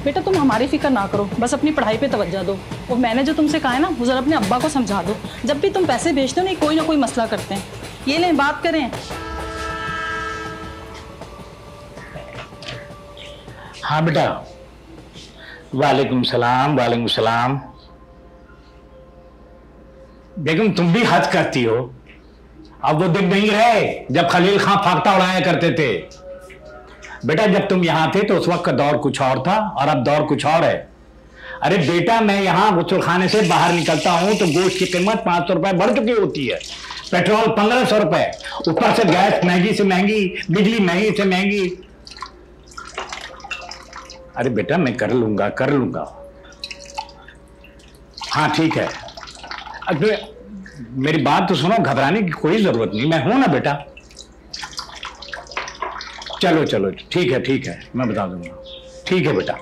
बेटा तुम हमारी फिक्र ना करो, बस अपनी पढ़ाई पे तवज्जो दो। और मैंने जो तुमसे कहा है ना, वो जरा अपने अब्बा को समझा दो। जब भी तुम पैसे भेजते हो ना, कोई ना कोई मसला करते हैं। ये लें, बात करें। हाँ बेटा। वालेकुम सलाम, वालेकुम सलाम। बेगम तुम भी हद करती हो। अब वो दिन नहीं रहे जब खलील खां फाख्ता उड़ाया करते थे। बेटा जब तुम यहां थे तो उस वक्त का दौर कुछ और था और अब दौर कुछ और है। अरे बेटा मैं यहां गुस्लखाने से बाहर निकलता हूं तो गोश्त की कीमत 500 रुपए बढ़ चुकी होती है, पेट्रोल 1500 रुपए, ऊपर से गैस महंगी से महंगी, बिजली महंगी से महंगी। अरे बेटा मैं कर लूंगा। हाँ ठीक है। अरे मेरी बात तो सुनो, घबराने की कोई जरूरत नहीं, मैं हूं ना बेटा। चलो ठीक है, मैं बता दूंगा। ठीक है बेटा।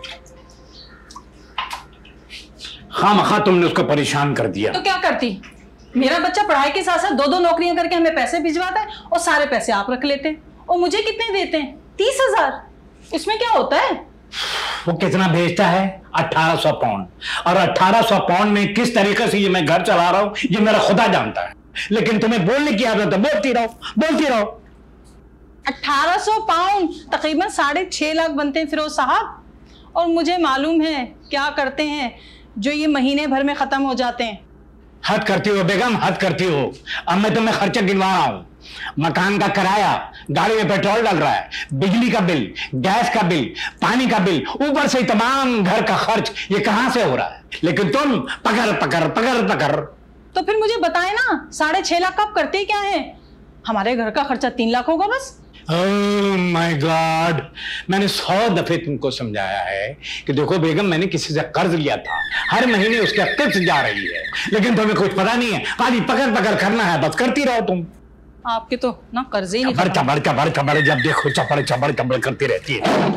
खामखा तुमने उसको परेशान कर दिया। तो क्या करती? मेरा बच्चा पढ़ाई के साथ साथ 2-2 नौकरियां करके हमें पैसे भिजवाता है और सारे पैसे आप रख लेते हैं। और मुझे कितने देते हैं? 30,000। इसमें क्या होता है? वो कितना भेजता है? 1800 पाउंड। और 1800 पाउंड में किस तरीके से ये मैं घर चला रहा हूं ये मेरा खुदा जानता है। लेकिन तुम्हें बोलने की आदत है, बोलती रहो। 1800 पाउंड तकरीबन 6.5 लाख बनते हैं फिरोज साहब। और मुझे मालूम है क्या करते हैं जो ये महीने भर में खत्म हो जाते हैं। हद करती हो बेगम, हद करती हो। अब मैं तुम्हें खर्चे गिनवा रहा हूं। मकान का किराया, गाड़ी में पेट्रोल डल रहा है, बिजली का बिल, गैस का बिल, पानी का बिल, ऊपर से तमाम घर का खर्च, ये कहां से हो रहा है? लेकिन तुम पकड़। तो फिर मुझे बताए ना, 6.5 लाख कब करते क्या है? हमारे घर का खर्चा 3 लाख होगा बस। ओह माय गॉड, मैंने 100 दफे तुमको समझाया है कि देखो बेगम मैंने किसी से कर्ज लिया था, हर महीने उसका किस्त जा रही है, लेकिन तुम्हें कुछ पता नहीं है। खाली पकड़ करना है, बस करती रहो तुम। आपके तो ना कर्जे ही नहीं। चबड़ जब देखो चबड़ करती रहती है।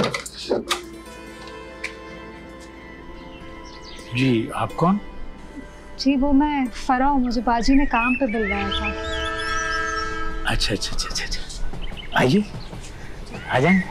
जी आप कौन? जी वो मैं फरा हूँ, मुझे बाजी ने काम पे बुलवाया था। अच्छा, आइए, आ जाए।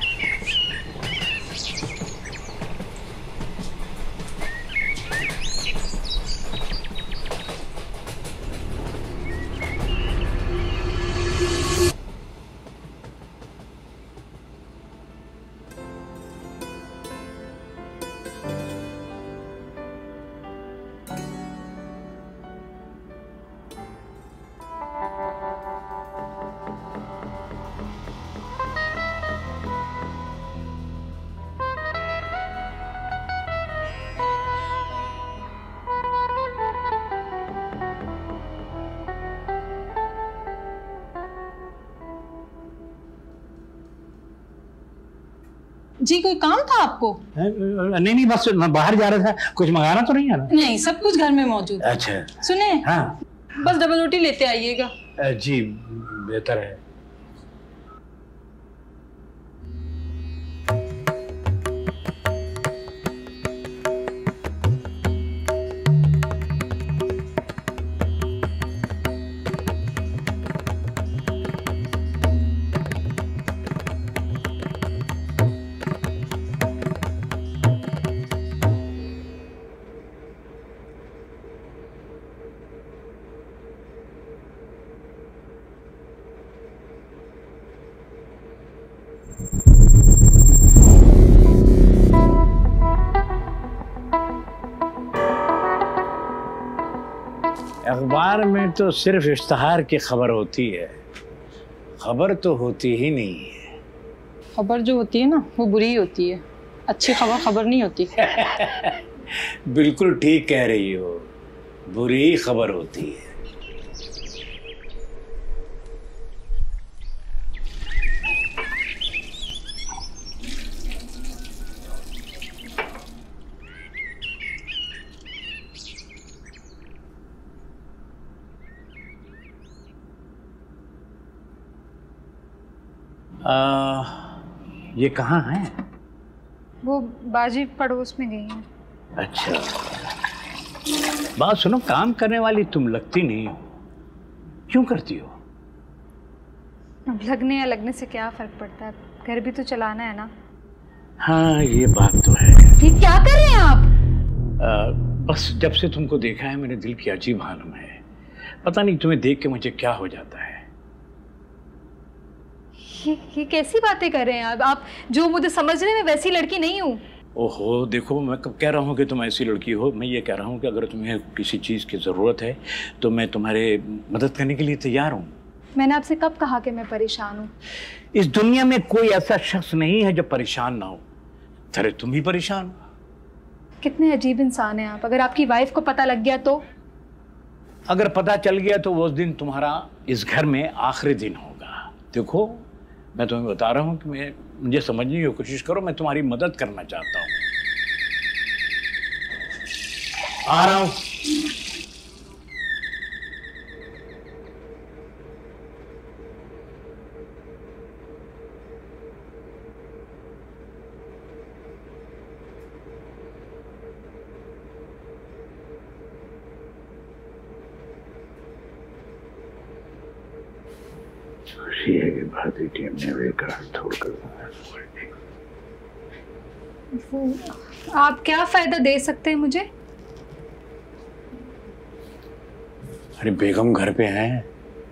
जी कोई काम था आपको? नहीं बस मैं बाहर जा रहा था, कुछ मंगाना तो नहीं है ना? नहीं, सब कुछ घर में मौजूद है। अच्छा सुने, हाँ बस डबल रोटी लेते आइएगा। जी बेहतर है। अखबार में तो सिर्फ इश्तहार की खबर होती है, खबर तो होती ही नहीं है। खबर जो होती है ना वो बुरी होती है, अच्छी खबर नहीं होती। बिल्कुल ठीक कह रही हो, बुरी खबर होती है। ये कहाँ है? वो बाजी पड़ोस में गई है। अच्छा, बात सुनो, काम करने वाली तुम लगती नहीं हो, क्यों करती हो? अब लगने या लगने से क्या फर्क पड़ता है, घर भी तो चलाना है ना। हाँ ये बात तो है। ये क्या कर रहे हैं आप? बस जब से तुमको देखा है मेरे दिल की अजीब हालत है। पता नहीं तुम्हें देख के मुझे क्या हो जाता है। ये कैसी बातें कर रहे हैं आप जो मुझे समझ रहे हैं, मैं वैसी लड़की नहीं हूँ। ओहो देखो, मैं कब कह रहा हूँ कि तुम ऐसी लड़की हो। मैं ये कह रहा हूँ कि अगर तुम्हें किसी चीज़ की ज़रूरत है तो मैं तुम्हारे मदद करने के लिए तैयार हूँ। मैंने आपसे कब कहा कि मैं परेशान हूँ? इस दुनिया में कोई ऐसा शख्स नहीं है जो परेशान ना हो। अरे तुम ही परेशान हो। कितने अजीब इंसान हैं आप। अगर आपकी वाइफ को पता लग गया तो? अगर पता चल गया तो वो दिन तुम्हारा इस घर में आखिरी दिन होगा। देखो मैं तुम्हें बता रहा हूँ कि मुझे समझने की कोशिश करो। मैं तुम्हारी मदद करना चाहता हूँ। आ रहा हूँ। आप क्या फायदा दे सकते हैं मुझे? अरे बेगम घर पे हैं।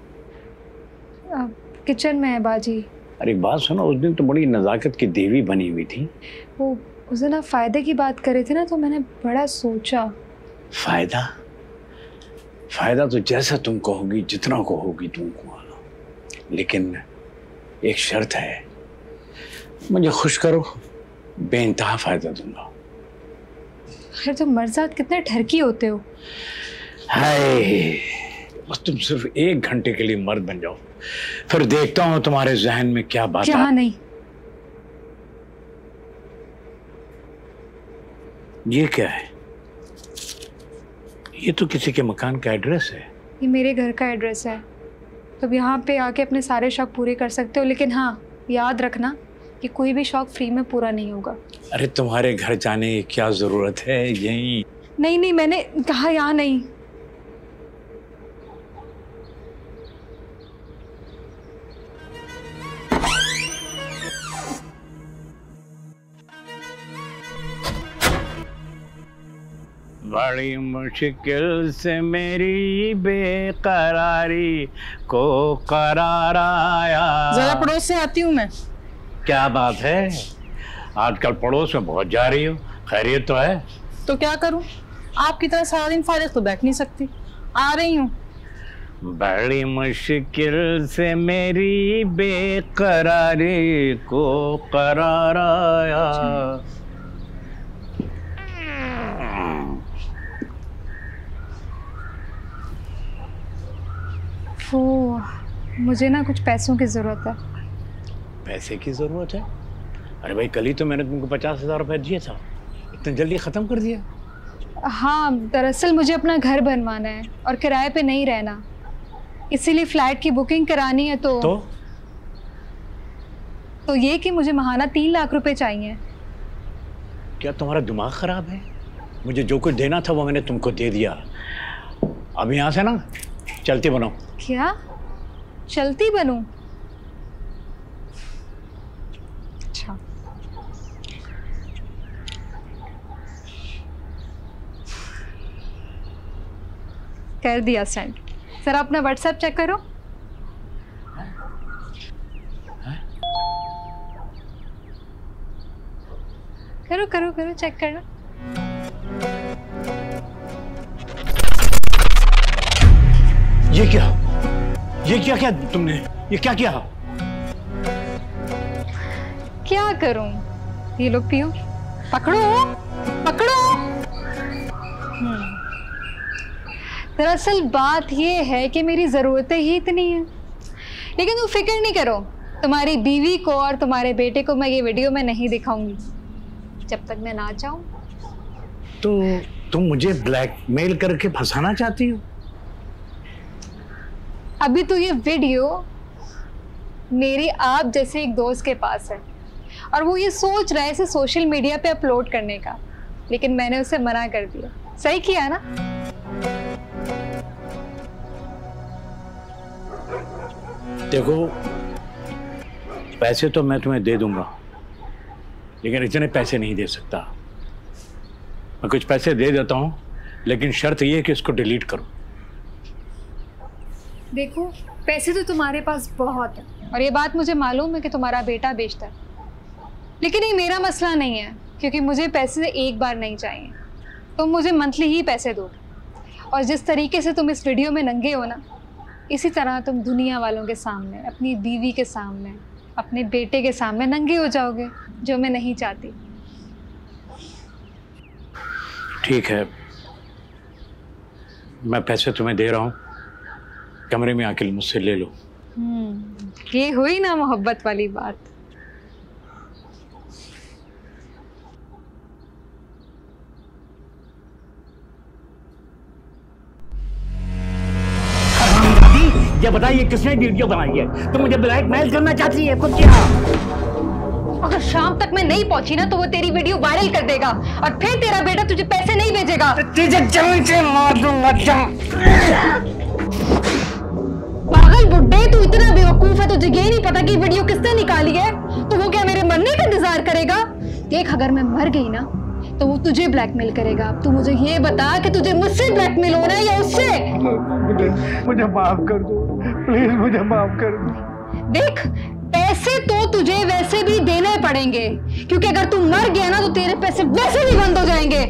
किचन में है बाजी। अरे बात सुनो, उस दिन तो बड़ी नजाकत की देवी बनी हुई थी। वो उस दिन आप फायदे की बात कर रहे थे ना, तो मैंने बड़ा सोचा। फायदा? फायदा तो जैसा तुम कहोगी, जितना कहोगी तुमको, लेकिन एक शर्त है। मुझे खुश करो, बेइंतहा फायदा दूंगा। अरे तो मर्जाद कितने ठरकी होते हो। हाय, बस तुम सिर्फ 1 घंटे के लिए मर्द बन जाओ, फिर देखता हूँ तुम्हारे जहन में क्या बात है। क्या नहीं? ये क्या है? ये तो किसी के मकान का एड्रेस है। ये मेरे घर का एड्रेस है। तो यहाँ पे आके अपने सारे शौक पूरे कर सकते हो, लेकिन हाँ याद रखना कि कोई भी शौक फ्री में पूरा नहीं होगा। अरे तुम्हारे घर जाने की क्या जरूरत है? यहीं। नहीं, मैंने कहा यहाँ नहीं। बड़ी मुश्किल से मेरी बेकरारी को करार आया। जरा पड़ोस से आती हूँ मैं। क्या बात है, आजकल पड़ोस में बहुत जा रही हो। खैरियत तो है? तो क्या करूँ, आपकी तरह सारा दिन फारिग तो बैठ नहीं सकती। आ रही हूँ। बड़ी मुश्किल से मेरी बेकरारी को करार आया। वो मुझे ना कुछ पैसों की ज़रूरत है। पैसे की ज़रूरत है? अरे भाई, कल ही तो मैंने तुमको 50,000 रुपये दिए था, इतनी जल्दी ख़त्म कर दिया? हाँ, दरअसल मुझे अपना घर बनवाना है और किराए पे नहीं रहना, इसीलिए फ़्लैट की बुकिंग करानी है। तो ये कि मुझे महाना 3 लाख रुपए चाहिए। क्या तुम्हारा दिमाग ख़राब है? मुझे जो कुछ देना था वो मैंने तुमको दे दिया। अब यहाँ से ना चलती बनो। क्या चलती बनूं? अच्छा, कर दिया सेंड। सर अपना व्हाट्सएप चेक करो। करो करो करो, चेक करो। ये क्या तुमने? ये क्या किया? क्या करूं? ये लो पियो। पकड़ो पकड़ो। दरअसल बात ये है कि मेरी ज़रूरतें ही इतनी हैं, लेकिन तुम फिक्र नहीं करो, तुम्हारी बीवी को और तुम्हारे बेटे को मैं ये वीडियो में नहीं दिखाऊंगी जब तक मैं ना चाहूं। तो तुम मुझे ब्लैकमेल करके फंसाना चाहती हो? अभी तो ये वीडियो मेरी आप जैसे एक दोस्त के पास है और वो ये सोच रहा है इसे सोशल मीडिया पे अपलोड करने का, लेकिन मैंने उसे मना कर दिया। सही किया ना? देखो, पैसे तो मैं तुम्हें दे दूंगा, लेकिन इतने पैसे नहीं दे सकता। मैं कुछ पैसे दे देता हूँ, लेकिन शर्त यह है कि इसको डिलीट करो। देखो, पैसे तो तुम्हारे पास बहुत है और ये बात मुझे मालूम है कि तुम्हारा बेटा बेचता है, लेकिन ये मेरा मसला नहीं है, क्योंकि मुझे पैसे एक बार नहीं चाहिए। तुम मुझे मंथली ही पैसे दो, और जिस तरीके से तुम इस वीडियो में नंगे हो ना, इसी तरह तुम दुनिया वालों के सामने, अपनी बीवी के सामने, अपने बेटे के सामने नंगे हो जाओगे, जो मैं नहीं चाहती। ठीक है, मैं पैसे तुम्हें दे रहा हूँ, कमरे में आके मुझसे ले लो। ये हुई ना मोहब्बत वाली बात। ये बताइए किसने वीडियो बनाई है? तुम मुझे ब्लैकमेल करना चाहती है? तो क्या? अगर शाम तक मैं नहीं पहुंची ना तो वो तेरी वीडियो वायरल कर देगा और फिर तेरा बेटा तुझे पैसे नहीं भेजेगा। तुझे जमीन से मार दूंगा। पागल बुड्ढे, तू इतना बेवकूफ है, तुझे ये नहीं पता कि वीडियो किसने निकाली है? तो वो क्या मेरे मरने का इंतजार करेगा? देख, अगर मैं मर गई ना तो वो तुझे ब्लैकमेल करेगा। तू मुझे ये बता कि तुझे मुझसे ब्लैकमेल हो रहा है या उससे? मुझे माफ कर दो प्लीज, मुझे माफ कर दो। देख, पैसे तो तुझे वैसे भी देने पड़ेंगे, क्योंकि अगर तू मर गया ना तो तेरे पैसे वैसे भी बंद हो जाएंगे।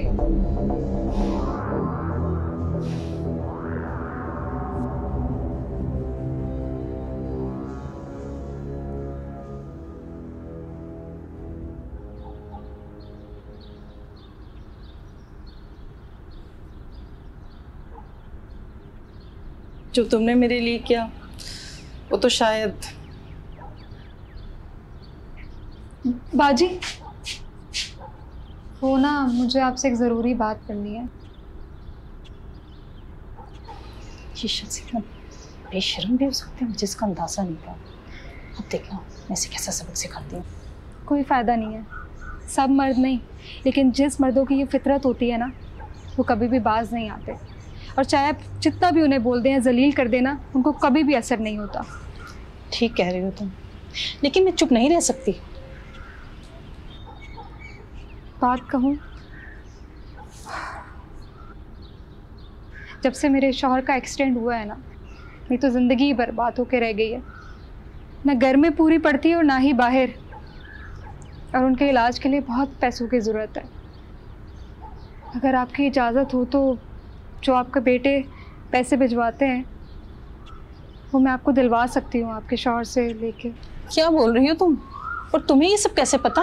जो तुमने मेरे लिए किया वो तो शायद। बाजी, वो ना, मुझे आपसे एक ज़रूरी बात करनी है। ये शख्स इतना बेशर्म भी हो सकते हैं, मुझे इसका अंदाज़ा नहीं था। अब देखना मैं इसे कैसा सबक सिखाती हूँ। कोई फ़ायदा नहीं है, सब मर्द नहीं, लेकिन जिस मर्दों की ये फितरत होती है ना, वो कभी भी बाज नहीं आते, और चाहे आप जितना भी उन्हें बोल दें या जलील कर देना, उनको कभी भी असर नहीं होता। ठीक कह रही हो तुम, लेकिन मैं चुप नहीं रह सकती। बात कहूँ, जब से मेरे शौहर का एक्सीडेंट हुआ है ना, मेरी तो ज़िंदगी ही बर्बाद होकर रह गई है। ना घर में पूरी पड़ती है और ना ही बाहर, और उनके इलाज के लिए बहुत पैसों की ज़रूरत है। अगर आपकी इजाज़त हो तो जो आपके बेटे पैसे भिजवाते हैं वो मैं आपको दिलवा सकती हूँ आपके शौहर से लेके। क्या बोल रही हो तुम? और तुम्हें ये सब कैसे पता?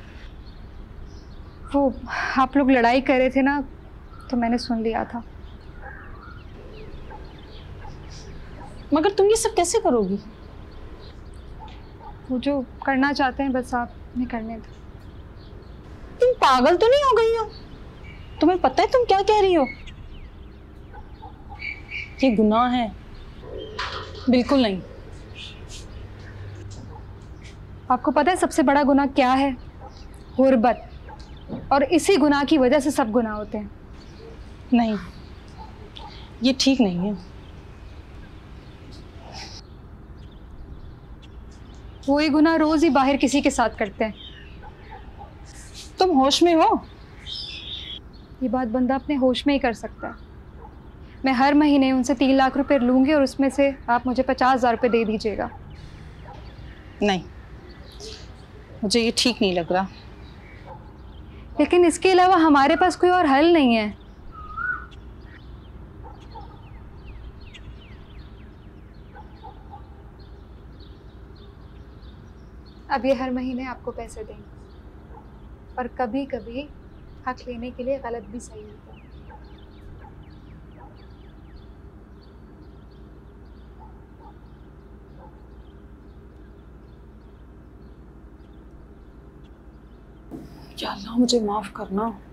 वो आप लोग लड़ाई कर रहे थे ना, तो मैंने सुन लिया था। मगर तुम ये सब कैसे करोगी? वो जो करना चाहते हैं बस आप नहीं करने दो। तुम पागल तो नहीं हो गई हो? तुम्हें पता है तुम क्या कह रही हो? ये गुनाह है। बिल्कुल नहीं। आपको पता है सबसे बड़ा गुनाह क्या है? गुर्बत। और इसी गुनाह की वजह से सब गुनाह होते हैं। नहीं, ये ठीक नहीं है। वो ये गुनाह रोज ही बाहर किसी के साथ करते हैं। तुम होश में हो? ये बात बंदा अपने होश में ही कर सकता है। मैं हर महीने उनसे 3 लाख रुपए लूँगी और उसमें से आप मुझे 50,000 रुपये दे दीजिएगा। नहीं, मुझे ये ठीक नहीं लग रहा। लेकिन इसके अलावा हमारे पास कोई और हल नहीं है। अब ये हर महीने आपको पैसे देंगे, और कभी कभी हक लेने के लिए गलत भी सही होता है। या अल्लाह, मुझे माफ करना।